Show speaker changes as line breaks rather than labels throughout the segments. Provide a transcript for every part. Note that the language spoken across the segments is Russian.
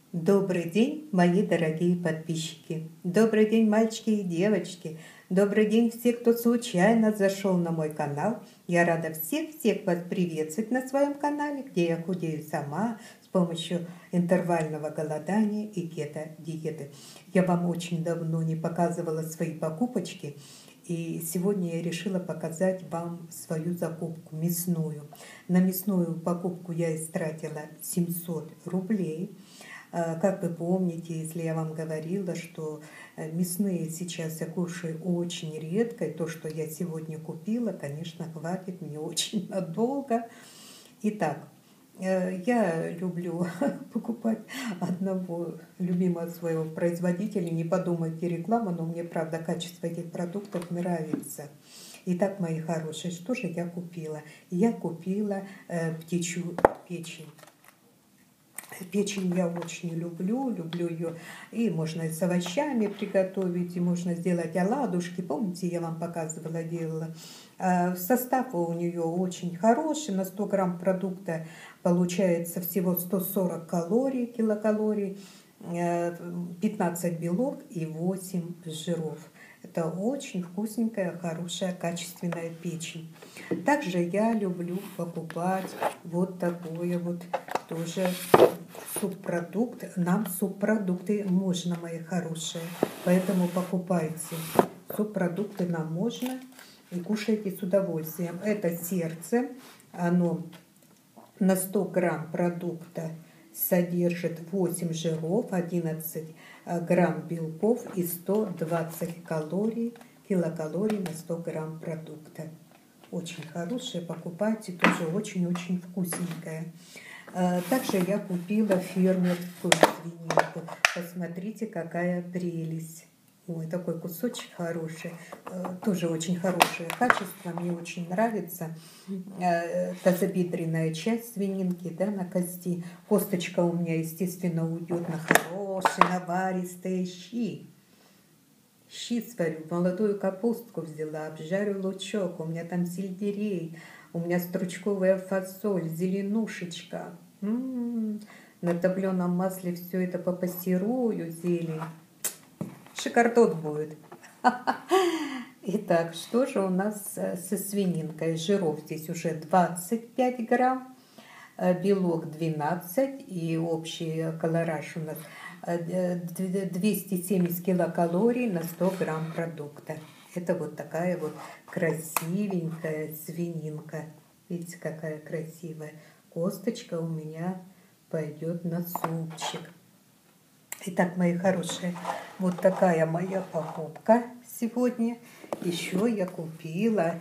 Добрый день, мои дорогие подписчики! Добрый день, мальчики и девочки! Добрый день все, кто случайно зашел на мой канал. Я рада всех вас приветствовать на своем канале, где я худею сама с помощью интервального голодания и кето-диеты. Я вам очень давно не показывала свои покупочки, и сегодня я решила показать вам свою закупку мясную. На мясную покупку я истратила 700 рублей. Как вы помните, если я вам говорила, что мясные сейчас я кушаю очень редко, и то, что я сегодня купила, конечно, хватит мне очень надолго. Итак, я люблю покупать одного любимого своего производителя. Не подумайте, реклама, но мне, правда, качество этих продуктов нравится. Итак, мои хорошие, что же я купила? Я купила птичью печень. Печень я очень люблю ее, и можно и с овощами приготовить, и можно сделать оладушки. Помните, я вам показывала, делала. Состав у нее очень хороший, на 100 грамм продукта получается всего 140 калорий, килокалорий, 15 белок и 8 жиров. Это очень вкусненькая, хорошая, качественная печень. Также я люблю покупать вот такое вот тоже субпродукт. Нам субпродукты можно, мои хорошие. Поэтому покупайте. Субпродукты нам можно и кушайте с удовольствием. Это сердце. Оно на 100 грамм продукта содержит 8 жиров, 11 грамм белков и 120 килокалорий на 100 грамм продукта. Очень хорошее, покупайте, тоже очень-очень вкусненькое. Также я купила фермерскую свининку. Посмотрите, какая прелесть. Ой, такой кусочек хороший. Тоже очень хорошее качество. Мне очень нравится. Тазобедренная часть свининки, да, на кости. Косточка у меня, естественно, уйдет на хорошие, наваристые щи. Щи сварю, молодую капустку взяла, обжарю лучок. У меня там сельдерей. У меня стручковая фасоль, зеленушечка. На топленом масле все это попассерую, зелень. Шикардот будет. Итак, что же у нас со свининкой? Жиров здесь уже 25 грамм, белок 12, и общий калораж у нас 270 килокалорий на 100 грамм продукта. Это вот такая вот красивенькая свининка. Видите, какая красивая. Косточка у меня пойдет на супчик. Итак, мои хорошие, вот такая моя покупка сегодня. Еще я купила,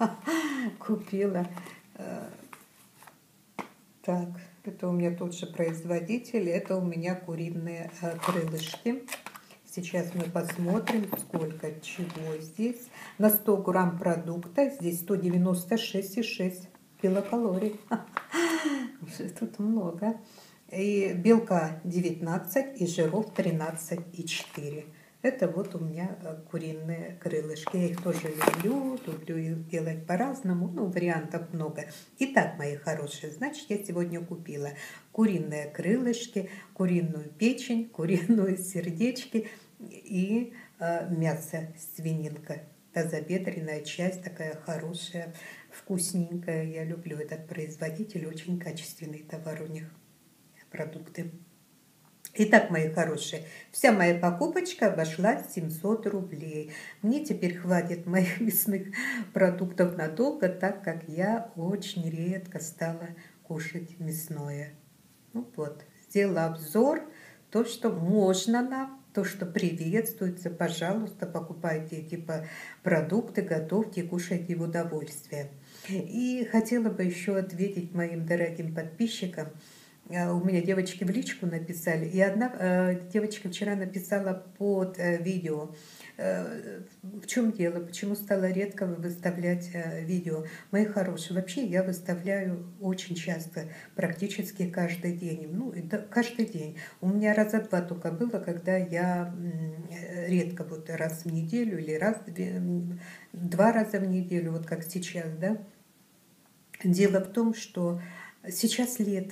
так, это у меня тот же производитель, это у меня куриные крылышки. Сейчас мы посмотрим, сколько чего здесь. На 100 грамм продукта здесь 196,6 килокалорий. Уже тут много. И белка 19, и жиров 13,4. Это вот у меня куриные крылышки. Я их тоже люблю их делать по-разному, ну, вариантов много. Итак, мои хорошие, значит, я сегодня купила куриные крылышки, куриную печень, куриные сердечки и мясо, свининка. Тазобедренная часть такая хорошая, вкусненькая. Я люблю этот производитель, очень качественный товар у них, продукты. Итак, мои хорошие, вся моя покупочка обошлась 700 рублей. Мне теперь хватит моих мясных продуктов надолго, так как я очень редко стала кушать мясное. Ну вот, сделала обзор, то, что можно нам, то, что приветствуется. Пожалуйста, покупайте эти продукты, готовьте, кушайте в удовольствие. И хотела бы еще ответить моим дорогим подписчикам. У меня девочки в личку написали, и одна девочка вчера написала под видео, в чем дело, почему стала редко выставлять видео. Мои хорошие, вообще я выставляю очень часто, практически каждый день. Ну, каждый день. У меня раза два только было, когда я редко, вот раз в неделю или два раза в неделю, вот как сейчас, да. Дело в том, что сейчас лето.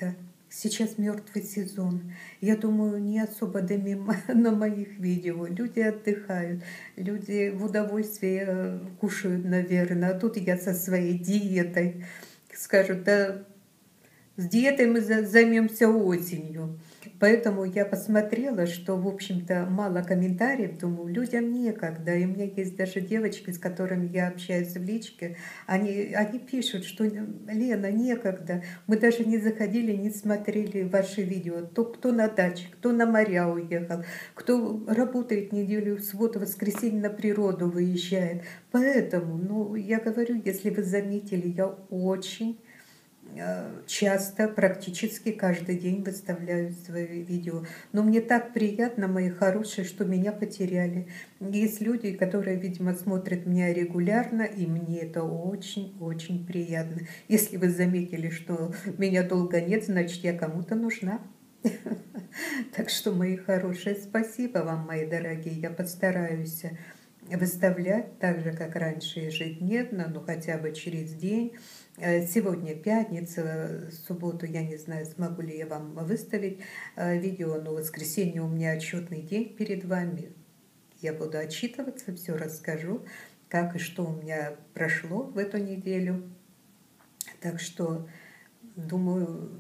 Сейчас мертвый сезон. Я думаю, не особо дымим на моих видео. Люди отдыхают, люди в удовольствие кушают, наверное. А тут я со своей диетой. Скажут, да с диетой мы займемся осенью. Поэтому я посмотрела, что, в общем-то, мало комментариев. Думаю, людям некогда. И у меня есть даже девочки, с которыми я общаюсь в личке. Они пишут, что Лена, некогда. Мы даже не заходили, не смотрели ваши видео. Кто на даче, кто на моря уехал, кто работает неделю, в субботу, воскресенье на природу выезжает. Поэтому, ну, я говорю, если вы заметили, я очень часто, практически каждый день выставляю свои видео. Но мне так приятно, мои хорошие, что меня потеряли. Есть люди, которые, видимо, смотрят меня регулярно, и мне это очень-очень приятно. Если вы заметили, что меня долго нет, значит, я кому-то нужна. Так что, мои хорошие, спасибо вам, мои дорогие. Я постараюсь выставлять так же, как раньше, ежедневно, ну хотя бы через день. Сегодня пятница, в субботу я не знаю, смогу ли я вам выставить видео, но в воскресенье у меня отчетный день перед вами. Я буду отчитываться, все расскажу, как и что у меня прошло в эту неделю. Так что, думаю,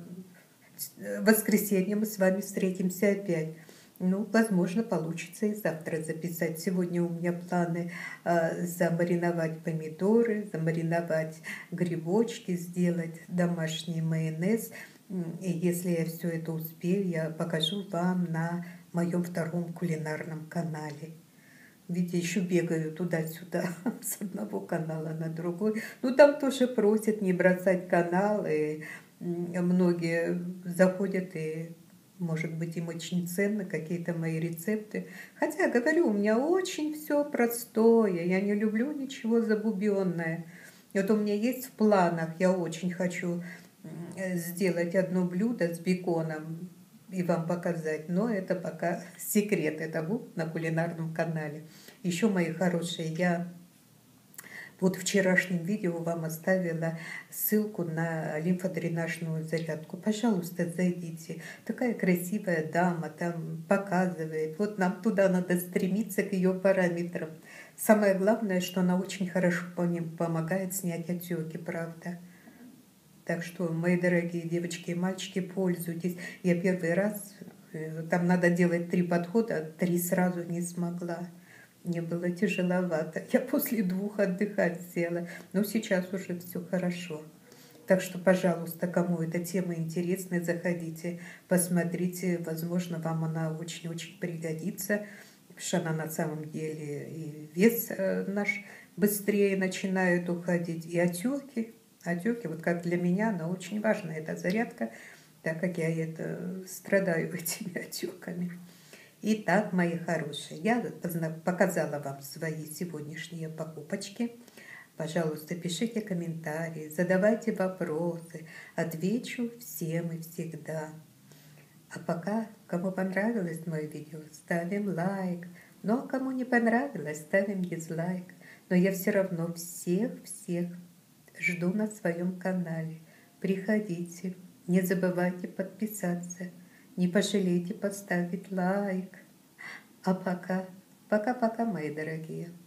в воскресенье мы с вами встретимся опять. Ну, возможно, получится и завтра записать. Сегодня у меня планы замариновать помидоры, замариновать грибочки, сделать домашний майонез. И если я все это успею, я покажу вам на моем втором кулинарном канале. Видите, еще бегаю туда-сюда, с одного канала на другой. Ну, там тоже просят не бросать канал, и многие заходят и, может быть, им очень ценны какие-то мои рецепты. Хотя, говорю, у меня очень все простое, я не люблю ничего забубенное. Вот у меня есть в планах, я очень хочу сделать одно блюдо с беконом и вам показать, но это пока секрет, это будет на кулинарном канале. Еще, мои хорошие, я вот в вчерашнем видео вам оставила ссылку на лимфодренажную зарядку. Пожалуйста, зайдите. Такая красивая дама там показывает. Вот нам туда надо стремиться, к ее параметрам. Самое главное, что она очень хорошо помогает снять отеки, правда. Так что, мои дорогие девочки и мальчики, пользуйтесь. Я первый раз, там надо делать 3 подхода, 3 сразу не смогла. Мне было тяжеловато. Я после 2 отдыхать села. Но сейчас уже все хорошо. Так что, пожалуйста, кому эта тема интересна, заходите, посмотрите. Возможно, вам она очень-очень пригодится. Потому что она на самом деле и вес наш быстрее начинает уходить, и отеки. Отеки, вот как для меня, она очень важна, эта зарядка, так как я страдаю этими отеками. Итак, мои хорошие, я показала вам свои сегодняшние покупочки. Пожалуйста, пишите комментарии, задавайте вопросы, отвечу всем и всегда. А пока, кому понравилось мое видео, ставим лайк. Ну а кому не понравилось, ставим дизлайк. Но я все равно всех жду на своем канале. Приходите, не забывайте подписаться, не пожалейте поставить лайк. А пока, пока-пока, мои дорогие.